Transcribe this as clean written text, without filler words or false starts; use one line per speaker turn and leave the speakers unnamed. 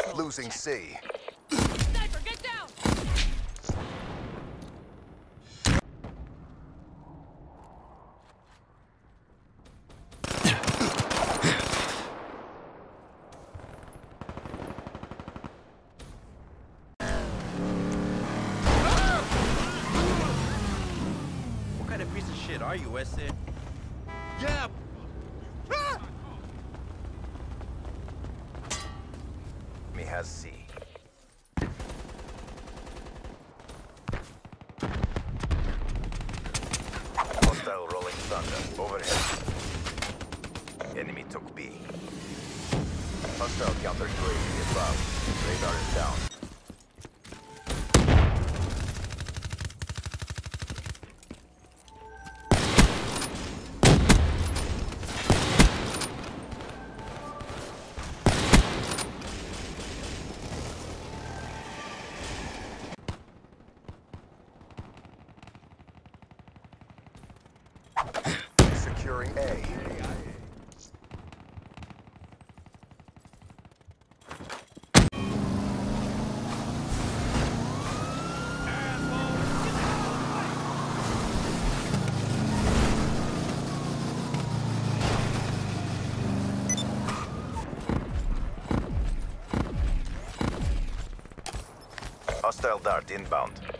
Losing C.
Sniper, get down!
What kind of piece of shit are you, Wesley?
Yeah.
Me has C. Hostile rolling thunder. Overhead. Enemy took B. Hostile counter UAV above. Radar is down. Securing A. Hostile dart inbound.